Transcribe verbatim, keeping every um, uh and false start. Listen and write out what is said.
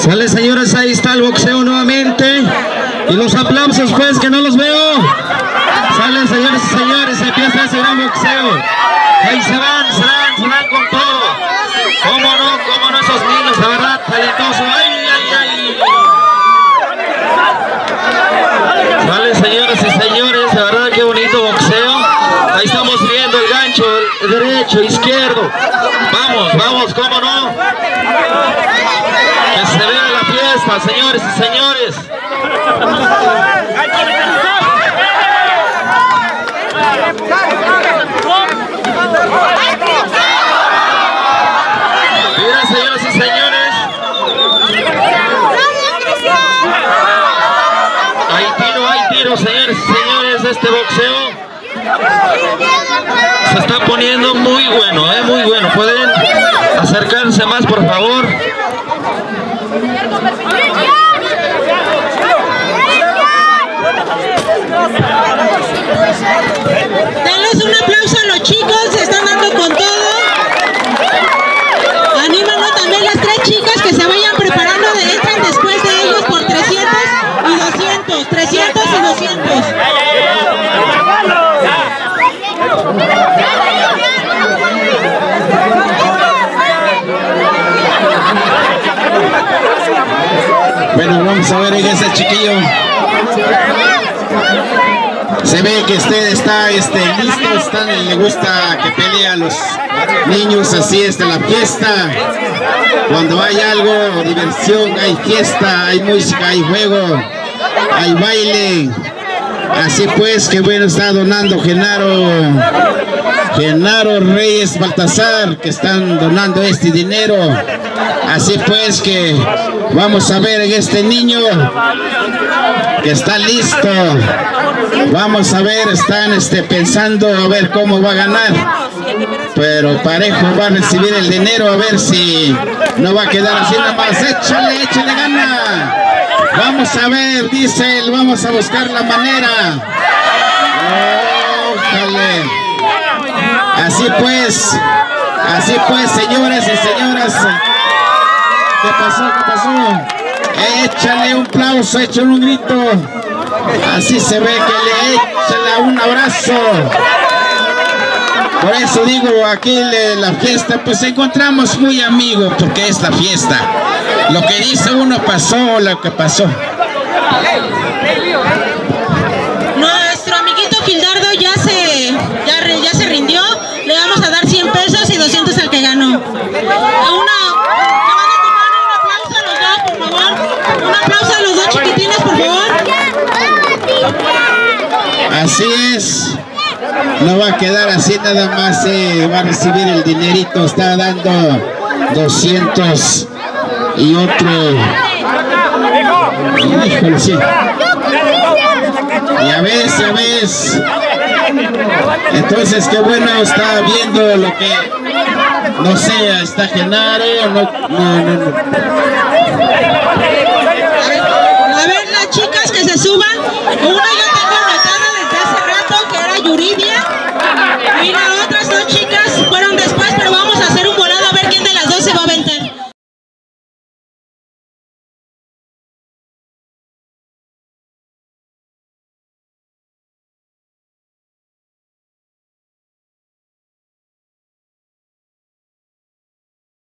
Sale, señores, ahí está el boxeo nuevamente. Y los aplausos, pues, que no los veo. Salen, señores y señores, empieza ese gran boxeo. Ahí se van, se van, se van con todo. Cómo no, cómo no esos niños, la verdad, talentosos. Ay, ay, ay. Salen, señores y señores, la verdad, qué bonito boxeo. Ahí estamos viendo el gancho, el derecho, izquierdo. Vamos, vamos, cómo no. Que se vea la fiesta, señores y señores. Mira, señores y señores. Hay tiro, hay tiro, señores y señores, de este boxeo. Se está poniendo muy bueno, eh, muy bueno. ¿Pueden acercarse más, por favor? Denles un aplauso a los chicos, se están dando con todo. Anímanos también las tres chicas que se vayan preparando, de entran después de ellos por trescientos y doscientos, trescientos y doscientos. Bueno, vamos a ver en ese chiquillo. Se ve que usted está este, listo, está, le gusta que pelee a los niños, así es de la fiesta. Cuando hay algo, diversión, hay fiesta, hay música, hay juego, hay baile. Así pues, que bueno, está donando Genaro, Genaro Reyes Baltasar, que están donando este dinero. Así pues que vamos a ver en este niño que está listo. Vamos a ver, están este, pensando a ver cómo va a ganar. Pero parejo va a recibir el dinero, a ver si no va a quedar así nada más. Échale, échale gana. Vamos a ver, dice él, vamos a buscar la manera. Ójale. Así pues, así pues, señores y señoras. ¿Qué pasó? ¿Qué pasó? Échale un aplauso, échale un grito. Así se ve que le échale un abrazo. Por eso digo, aquí le, la fiesta, pues encontramos muy amigos, porque es la fiesta. Lo que dice uno pasó, lo que pasó. Nuestro amiguito Gildardo ya se, ya, ya se rindió. Le vamos a dar cien pesos y doscientos al que ganó. Una, un aplauso a los dos chiquitines, por favor. Así es. No va a quedar así nada más, eh, va a recibir el dinerito, está dando doscientos y otro. Híjole, sí. Ya ves, ya ves. Entonces, qué bueno, está viendo lo que, no sé, está Genaro, no, no, no, no.